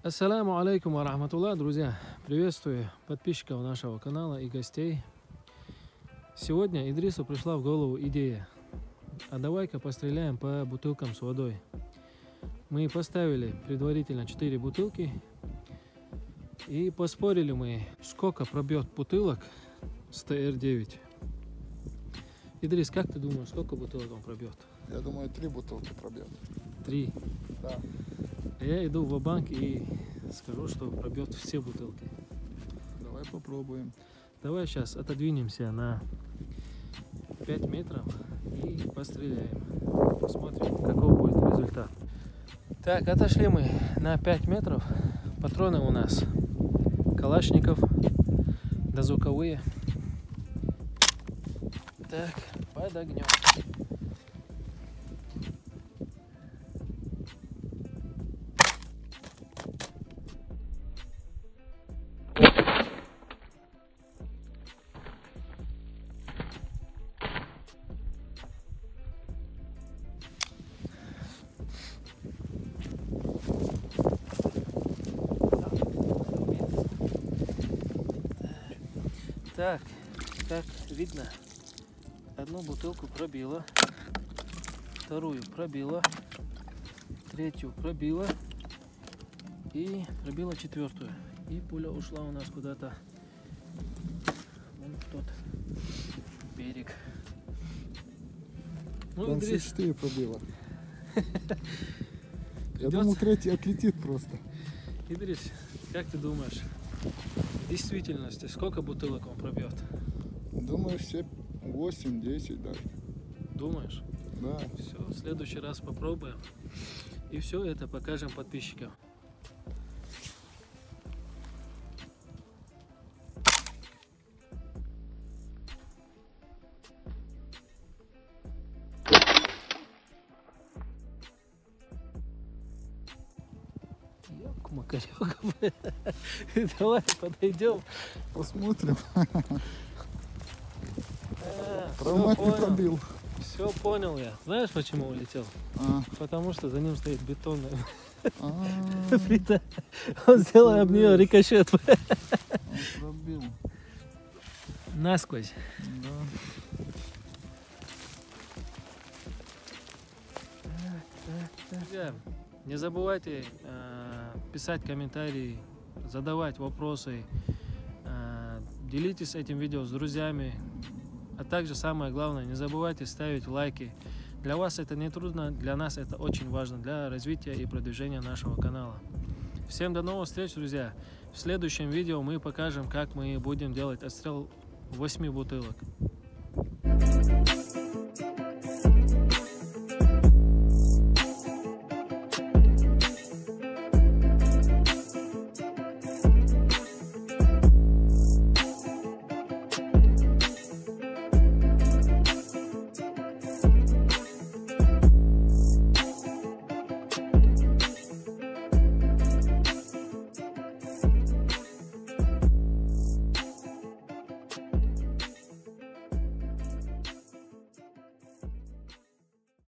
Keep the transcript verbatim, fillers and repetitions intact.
Ассаляму алейкум ва рахматуллах, друзья! Приветствую подписчиков нашего канала и гостей. Сегодня Идрису пришла в голову идея: а давай-ка постреляем по бутылкам с водой. Мы поставили предварительно четыре бутылки и поспорили мы, сколько пробьет бутылок с Т Р девять. Идрис, как ты думаешь, сколько бутылок он пробьет? Я думаю, три бутылки пробьет. Три? Да. Я иду в банк и скажу, что пробьет все бутылки. Давай попробуем. Давай сейчас отодвинемся на пять метров и постреляем. Посмотрим, какой будет результат. Так, отошли мы на пять метров. Патроны у нас Калашников, дозвуковые. Так, под огнем. Так, как видно, одну бутылку пробила, вторую пробила, третью пробила и пробила четвертую. И пуля ушла у нас куда-то вон в тот берег. Ну, Он все Идрис, четыре пробила. Я Придется- думал, третий отлетит просто. Идрис, как ты думаешь, в действительности сколько бутылок он пробьет? Думаю, все восемь-десять даже. Думаешь? Да. Все, в следующий раз попробуем. И все это покажем подписчикам. Макарек. Давай подойдем. Посмотрим. А, Травмат не пробил. Все понял я. Знаешь, почему улетел? А, Потому что за ним стоит бетонная а, плита. Он сделал об нее рикошет. он пробил. Насквозь. Да. Друзья, не забывайте э, писать комментарии, задавать вопросы, э, делитесь этим видео с друзьями, а также самое главное, не забывайте ставить лайки. Для вас это не трудно, для нас это очень важно для развития и продвижения нашего канала. Всем до новых встреч, друзья! В следующем видео мы покажем, как мы будем делать отстрел восьми бутылок.